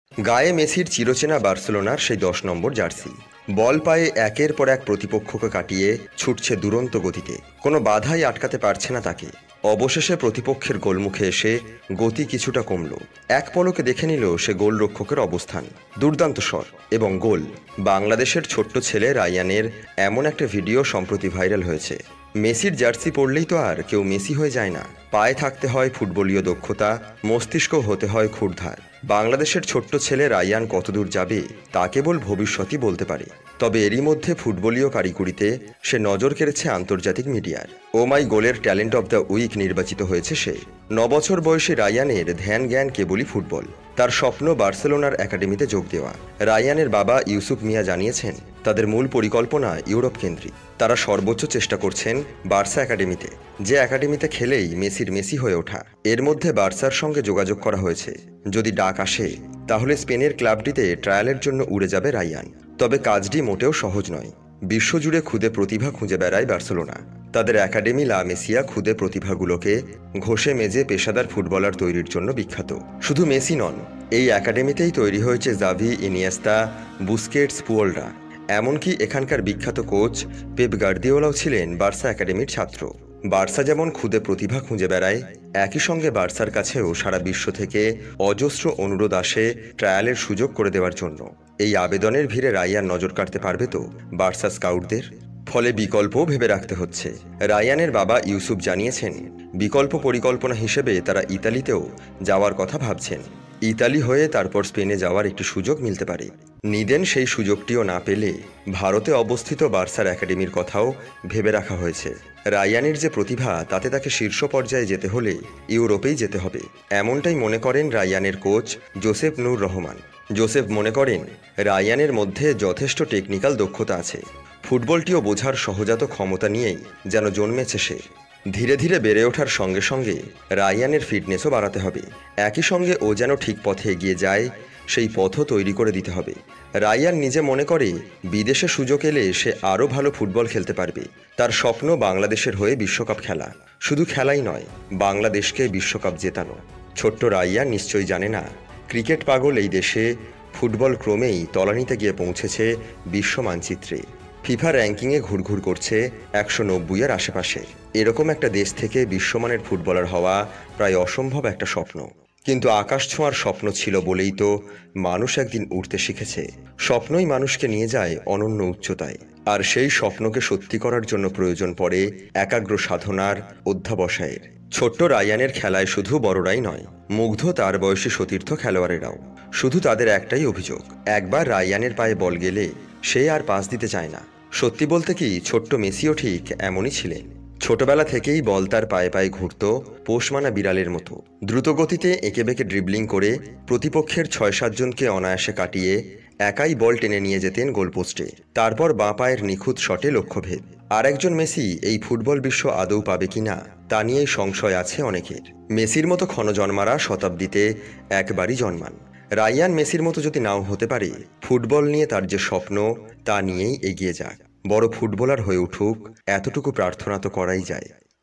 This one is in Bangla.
গায়ে মেসির চিরচেনা বার্সেলোনার সেই ১০ নম্বর জার্সি। বল পায়ে একের পর এক প্রতিপক্ষকে কাটিয়ে ছুটছে দুরন্ত গতিতে, কোনো বাধাই আটকাতে পারছে না তাকে। অবশেষে প্রতিপক্ষের গোলমুখে এসে গতি কিছুটা কমল। এক পলকে দেখে নিল সে গোলরক্ষকের অবস্থান। দুর্দান্ত শট এবং গোল। বাংলাদেশের ছোট্ট ছেলে রায়ানের এমন একটা ভিডিও সম্প্রতি ভাইরাল হয়েছে। মেসির জার্সি পরলেই তো আর কেউ মেসি হয়ে যায় না। পায়ে থাকতে হয় ফুটবলীয় দক্ষতা, মস্তিষ্ক হতে হয় ক্ষুরধার। বাংলাদেশের ছোট্ট ছেলে রায়ান কতদূর যাবে তা কেবল ভবিষ্যতই বলতে পারে। তবে এরই মধ্যে ফুটবলীয় কারিকুরিতে সে নজর কেড়েছে আন্তর্জাতিক মিডিয়ার। ও মাই গোলের ট্যালেন্ট অব দ্য উইক নির্বাচিত হয়েছে সে। ৯ বছর বয়সী রায়ানের ধ্যান জ্ঞান কেবলই ফুটবল। তার স্বপ্ন বার্সেলোনার একাডেমিতে যোগ দেওয়া। রায়ানের বাবা ইউসুফ মিয়া জানিয়েছেন, তাদের মূল পরিকল্পনা ইউরোপ কেন্দ্রিক। তারা সর্বোচ্চ চেষ্টা করছেন বার্সা একাডেমিতে, যে একাডেমিতে খেলেই মেসির মেসি হয়ে ওঠা। এর মধ্যে বার্সার সঙ্গে যোগাযোগ করা হয়েছে। যদি ডাক আসে তাহলে স্পেনের ক্লাবটিতে ট্রায়ালের জন্য উড়ে যাবে রায়ান। তবে কাজটি মোটেও সহজ নয়। বিশ্বজুড়ে খুদে প্রতিভা খুঁজে বেড়ায় বার্সেলোনা। তাদের একাডেমি লা মেসিয়া খুদে প্রতিভাগুলোকে ঘষে মেজে পেশাদার ফুটবলার তৈরির জন্য বিখ্যাত। শুধু মেসি নন, এই একাডেমিতেই তৈরি হয়েছে জাভি, ইনিয়েস্তা, বুস্কেটস, পুয়োলরা। এমনকি এখানকার বিখ্যাত কোচ পেপ গার্দিওলাও ছিলেন বার্সা একাডেমির ছাত্র। বার্সা যেমন খুদে প্রতিভা খুঁজে বেড়ায়, একই সঙ্গে বার্সার কাছেও সারা বিশ্ব থেকে অজস্র অনুরোধ আসে ট্রায়ালের সুযোগ করে দেওয়ার জন্য। এই আবেদনের ভিড়ে রায়ান নজর কাটতে পারবে তো বার্সা স্কাউটদের? ফলে বিকল্পও ভেবে রাখতে হচ্ছে। রায়ানের বাবা ইউসুফ জানিয়েছেন, বিকল্প পরিকল্পনা হিসেবে তারা ইতালিতেও যাওয়ার কথা ভাবছেন। ইতালি হয়ে তারপর স্পেনে যাওয়ার একটি সুযোগ মিলতে পারে। নিদেন সেই সুযোগটিও না পেলে ভারতে অবস্থিত বার্সার একাডেমির কথাও ভেবে রাখা হয়েছে। রায়ানের যে প্রতিভা, তাতে তাকে শীর্ষ পর্যায়ে যেতে হলে ইউরোপেই যেতে হবে, এমনটাই মনে করেন রায়ানের coach Joseph Noor Rahman. Joseph মনে করেন, রায়ানের মধ্যে যথেষ্ট টেকনিক্যাল দক্ষতা আছে। ফুটবলটিও বোঝার সহজাত ক্ষমতা নিয়েই যেন জন্মেছে সে। ধীরে ধীরে বেড়ে ওঠার সঙ্গে সঙ্গে রায়ানের ফিটনেসও বাড়াতে হবে। একই সঙ্গে ও যেন ঠিক পথে এগিয়ে যায়, সেই পথও তৈরি করে দিতে হবে। রায়ান নিজে মনে করে, বিদেশে সুযোগ এলে সে আরও ভালো ফুটবল খেলতে পারবে। তার স্বপ্ন বাংলাদেশের হয়ে বিশ্বকাপ খেলা। শুধু খেলাই নয়, বাংলাদেশকে বিশ্বকাপ জেতানো। ছোট্ট রায়ান নিশ্চয়ই জানে না, ক্রিকেট পাগল এই দেশে ফুটবল ক্রমেই তলানিতে গিয়ে পৌঁছেছে বিশ্ব মানচিত্রে। ফিফা র্যাঙ্কিংয়ে ঘুরঘুর করছে ১৯০-এর আশেপাশে। এরকম একটা দেশ থেকে বিশ্বমানের ফুটবলার হওয়া প্রায় অসম্ভব একটা স্বপ্ন। কিন্তু আকাশ ছোঁয়ার স্বপ্ন ছিল বলেই তো মানুষ একদিন উড়তে শিখেছে। স্বপ্নই মানুষকে নিয়ে যায় অনন্য উচ্চতায়। আর সেই স্বপ্নকে সত্যি করার জন্য প্রয়োজন পড়ে একাগ্র সাধনার, অধ্যাবসায়ের। ছোট্ট রায়ানের খেলায় শুধু বড়রাই নয়, মুগ্ধ তার বয়সী সতীর্থ খেলোয়াড়েরাও। শুধু তাদের একটাই অভিযোগ, একবার রায়ানের পায়ে বল গেলে সে আর পাস দিতে চায় না। সত্যি বলতে কি, ছোট্ট মেসিও ঠিক এমনই ছিলেন। ছোটবেলা থেকেই বল তার পায়ে পায়ে ঘুরত পোষমানা বিড়ালের মতো। দ্রুতগতিতে এঁকেবেঁকে ড্রিবলিং করে প্রতিপক্ষের ৬-৭ জনকে অনায়াসে কাটিয়ে একাই বল টেনে নিয়ে যেতেন গোলপোস্টে। তারপর বাঁ পায়ের নিখুঁত শটে লক্ষ্যভেদ। আর একজন মেসি এই ফুটবল বিশ্ব আদৌ পাবে কিনা তা নিয়েই সংশয় আছে অনেকের। মেসির মতো ক্ষণজন্মারা শতাব্দীতে একবারই জন্মান। রায়ান মেসির মতো যদি নাও হতে পারে, ফুটবল নিয়ে তার যে স্বপ্ন, তা নিয়েই এগিয়ে যাক। বড় ফুটবলার হয়ে উঠুক, এতটুকু প্রার্থনা তো করাই যায়।